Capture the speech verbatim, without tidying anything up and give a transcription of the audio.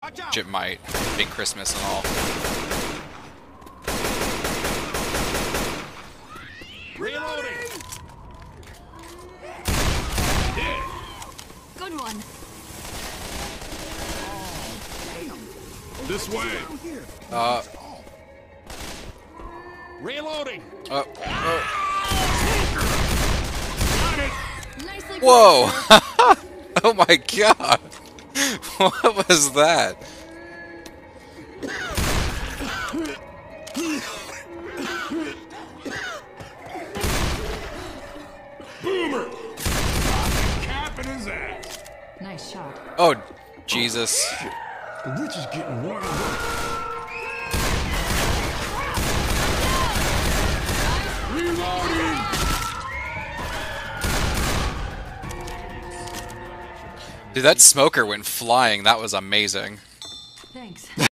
It might. Big Christmas and all. Reloading. Good one. This way. Uh. Reloading. Uh. uh. Nicely Whoa! played, sir. Oh my god! What was that? Boomer. Capping his ass. Nice shot. Oh, Jesus. The witch is getting warmed up. Reloading. Dude, that smoker went flying. That was amazing. Thanks.